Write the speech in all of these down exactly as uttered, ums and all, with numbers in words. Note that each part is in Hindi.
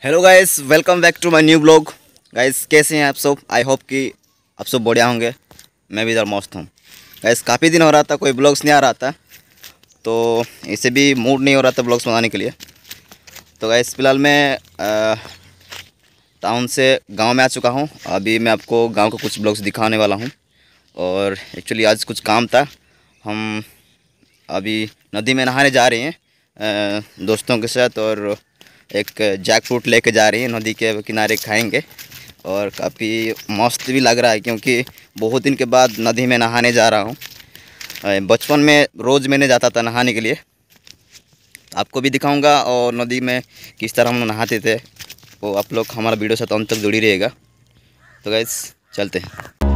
Hello guys, welcome back to my new blog. Guys कैसे हैं आप सब? आई होप कि आप सब बढ़िया होंगे। मैं भी इधर मस्त हूँ। गाइस काफ़ी दिन हो रहा था कोई ब्लॉग्स नहीं आ रहा था, तो इसे भी मूड नहीं हो रहा था ब्लॉग्स बनाने के लिए। तो गाइस फ़िलहाल मैं टाउन से गांव में आ चुका हूं। अभी मैं आपको गांव के कुछ ब्लॉग्स दिखाने वाला हूं। और एक्चुअली आज कुछ काम था। हम अभी नदी में नहाने जा रहे हैं दोस्तों के साथ, और एक जैक फ्रूट लेके जा रही हैं, नदी के किनारे खाएंगे। और काफ़ी मस्त भी लग रहा है क्योंकि बहुत दिन के बाद नदी में नहाने जा रहा हूँ। बचपन में रोज़ मैंने जाता था नहाने के लिए, आपको भी दिखाऊंगा। और नदी में किस तरह हम नहाते थे वो आप लोग हमारा वीडियो साथ अंत तक जुड़ी रहेगा। तो गाइस चलते हैं।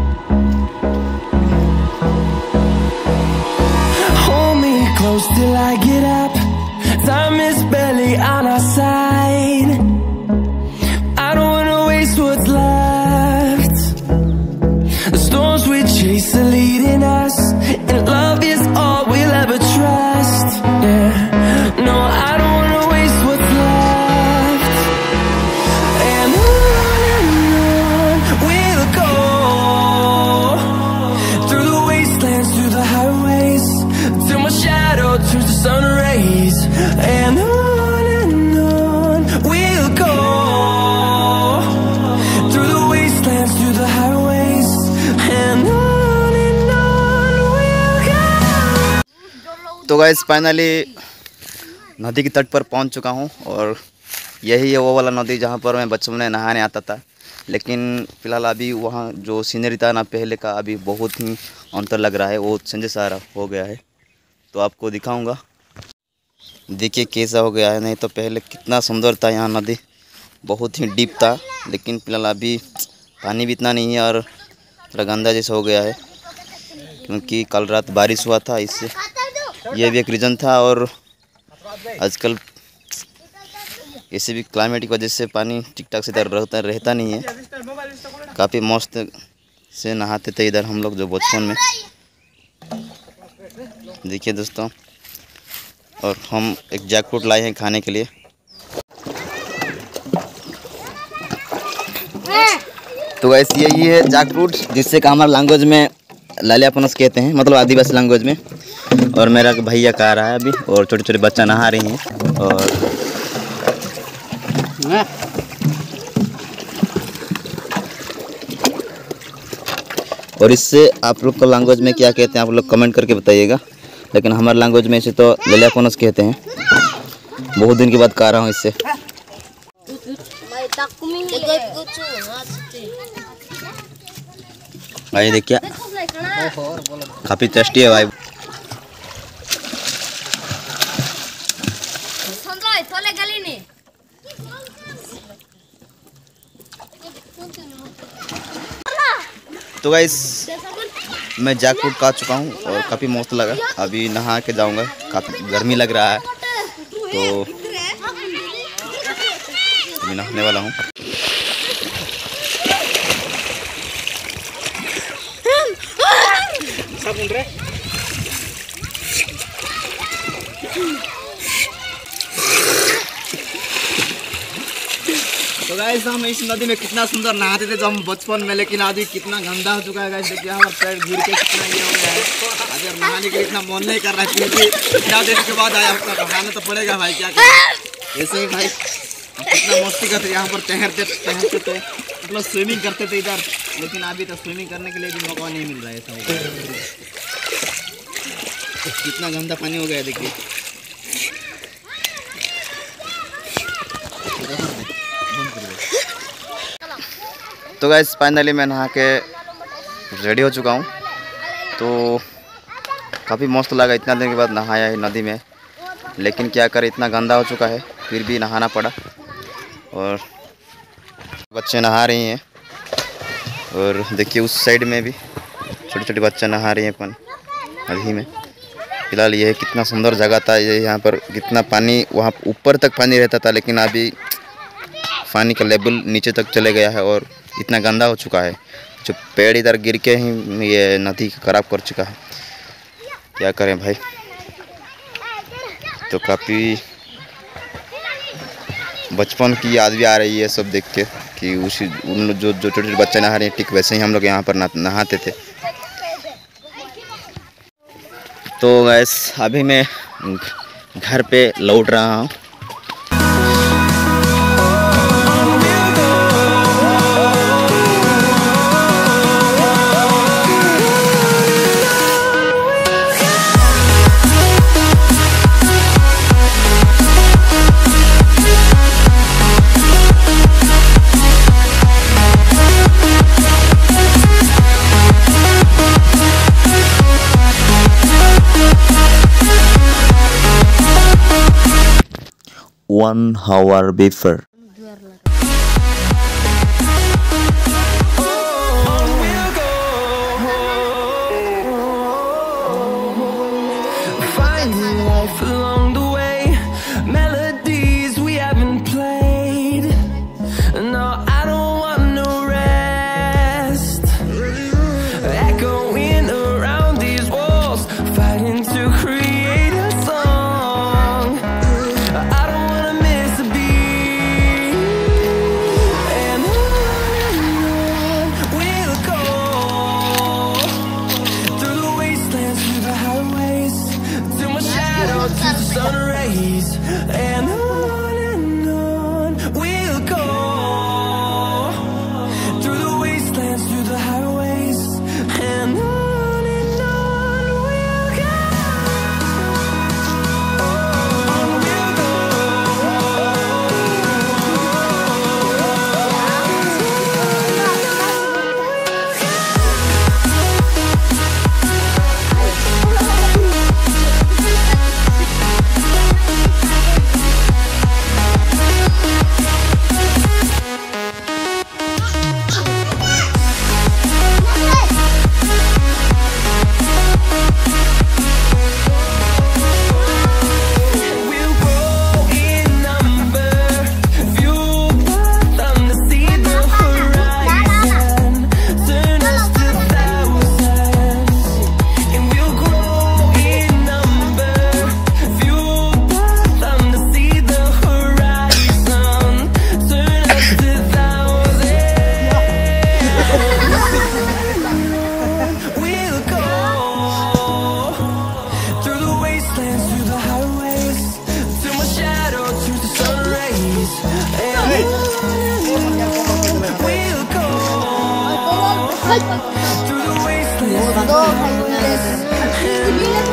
Close till I get up, time is barely on our side. I don't wanna waste what's left. The storms we chase are leading us, and love is all we'll ever trust. Yeah, no, I don't wanna waste what's left. And on and on we'll go, through the wastelands, through the highways, till my shadow turns to sun rays. And on and on we'll go, through the wastelands, through the highways, and on and on we'll go. तो गाइस फाइनली नदी के तट पर पहुंच चुका हूं, और यही है वो वाला नदी जहां पर मैं बचपन में नहाने आता था। लेकिन फ़िलहाल अभी वहां जो सीनरी था ना पहले का, अभी बहुत ही अंतर लग रहा है, वो चेंज सारा हो गया है। तो आपको दिखाऊंगा, देखिए कैसा हो गया है। नहीं तो पहले कितना सुंदर था यहाँ नदी, बहुत ही डीप था। लेकिन फ़िलहाल अभी पानी भी इतना नहीं है और थोड़ा गंदा जैसा हो गया है, क्योंकि कल रात बारिश हुआ था, इससे ये भी एक रीज़न था। और आजकल किसी भी क्लाइमेट की वजह से पानी ठीक ठाक से इधर रहता रहता नहीं है। काफ़ी मस्त से नहाते थे इधर हम लोग जो बचपन में। देखिए दोस्तों, और हम एक जैक फ्रूट लाए हैं खाने के लिए। तो वैसे यही है जैक फ्रूट, जिससे का हमारे लैंग्वेज में लालियापनस कहते हैं, मतलब आदिवासी लैंग्वेज में। और मेरा भैया का आ रहा है अभी, और छोटे छोटे बच्चा नहा रही हैं। और और इससे आप लोग को लैंग्वेज में क्या कहते हैं आप लोग कमेंट करके बताइएगा। लेकिन हमारे लैंग्वेज में इसे तो लालियापनस कहते हैं। बहुत दिन के बाद खा रहा हूँ इससे। भाई देखिए काफ़ी टेस्टी है भाई। तो गाइस मैं जैक फ्रूट खा चुका हूँ और काफ़ी मस्त लगा। अभी नहा के जाऊँगा, काफ़ी गर्मी लग रहा है, तो अभी नहाने वाला हूँ। तो गाइस हम इस नदी में कितना सुंदर नहाते थे जब हम बचपन में, लेकिन अभी कितना गंदा हो चुका है गाइस। देखिए यहाँ पर पैर गिर के कितना ये हो गया है। अगर नहाने के लिए इतना मन नहीं कर रहा है, क्योंकि इतना देर के बाद आया होता नहाना तो पड़ेगा भाई, क्या करें। ऐसे ही भाई कितना मस्ती करते यहाँ पर, तैरते तैरते थे, मतलब स्विमिंग करते थे इधर। लेकिन अभी तो स्विमिंग करने के लिए भी मौका नहीं मिल रहा है। ऐसा कितना गंदा पानी हो गया है देखिए। तो गाइस फाइनली मैं नहा के रेडी हो चुका हूँ। तो काफ़ी मस्त लगा, इतना दिन के बाद नहाया है नदी में। लेकिन क्या करें, इतना गंदा हो चुका है, फिर भी नहाना पड़ा। और बच्चे नहा रही हैं, और देखिए उस साइड में भी छोटे छोटे बच्चे नहा रही हैं अपन नदी में। फिलहाल ये कितना सुंदर जगह था ये, यहाँ पर कितना पानी, वहाँ ऊपर तक पानी रहता था, लेकिन अभी पानी का लेवल नीचे तक चले गया है और इतना गंदा हो चुका है। जो पेड़ इधर गिर के ही ये नदी खराब कर चुका है, क्या करें भाई। तो काफ़ी बचपन की याद भी आ रही है सब देख के कि उसी उन जो जो छोटे छोटे बच्चे नहा रहे हैं ठीक वैसे ही हम लोग यहाँ पर नहाते थे। तो गैस अभी मैं घर पे लौट रहा हूँ। One hour before. Finding life along the way, melodies we haven't played. No, I don't want no rest. Echoing around these walls, fighting to create a song. I don't wanna miss a beat. And on we'll go through the wastelands, through the highways, till my shadow turns to sun rays. And on and on we'll go through the wastelands, through the highways, and on and on we'll go. On we'll go. We'll grow in number, fueled by them to see the horizon, turn us to thousands. And we'll grow in number, fueled by them to see the horizon, turn us to thousands. We'll go through the wastelands, through the highways, till my shadow turns to sun rays. And on we'll go through the wastelands, through the highways.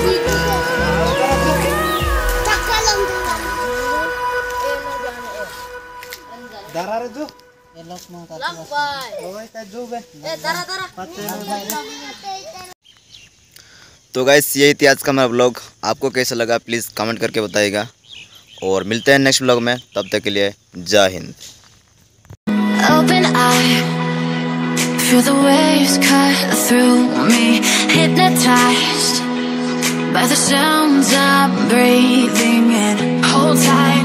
तो गाइस यही थी आज का मेरा ब्लॉग। आपको कैसा लगा प्लीज़ कमेंट करके बताइएगा और मिलते हैं नेक्स्ट ब्लॉग में। तब तक के लिए जय Hind. Open eye, feel the waves cut through me, hypnotized by the sounds I'm breathing in. Hold tight.